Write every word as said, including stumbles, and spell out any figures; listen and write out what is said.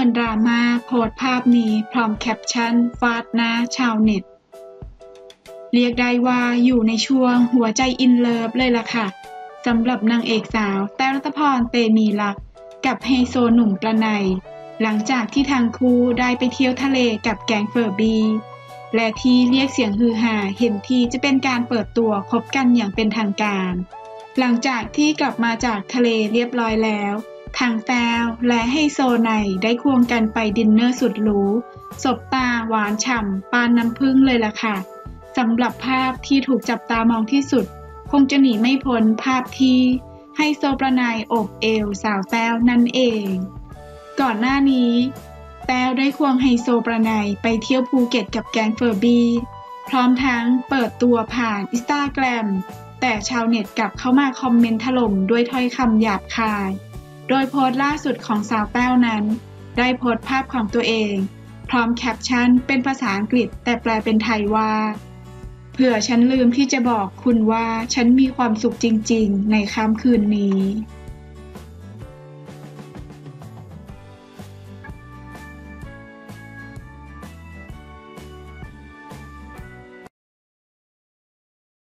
นดราม่าโพสต์ภาพนี้พร้อมแคปชั่นฟาดหน้าชาวเน็ตเรียกได้ว่าอยู่ในช่วงหัวใจอินเลิฟเลยล่ะค่ะสำหรับนางเอกสาวแต้วรัตพรเตมีลักษณ์กับไฮโซหนุ่มประไนหลังจากที่ทั้งคู่ได้ไปเที่ยวทะเลกับแก๊งเฟอร์บี้และที่เรียกเสียงฮือฮาเห็นทีจะเป็นการเปิดตัวคบกันอย่างเป็นทางการหลังจากที่กลับมาจากทะเลเรียบร้อยแล้วทั้งแต้วและไฮโซไนได้ควงกันไปดินเนอร์สุดหรูสบตาหวานฉ่ำปานน้ำผึ้งเลยล่ะค่ะสำหรับภาพที่ถูกจับตามองที่สุดคงจะหนีไม่พ้นภาพที่ไฮโซประไนโอบเอวสาวแต้วนั่นเองก่อนหน้านี้แต้วได้ควงไฮโซประไนไปเที่ยวภูเก็ตกับแก๊งเฟอร์บี้พร้อมทั้งเปิดตัวผ่านอินสตาแกรมแต่ชาวเน็ตกลับเข้ามาคอมเมนต์ถล่มด้วยถ้อยคำหยาบคายโดยโพสต์ล่าสุดของสาวแต้วนั้นได้โพสต์ภาพของตัวเองพร้อมแคปชั่นเป็นภาษาอังกฤษแต่แปลเป็นไทยว่าเผื่อฉันลืมที่จะบอกคุณว่าฉันมีความสุขจริงๆในค่ำคืนนี้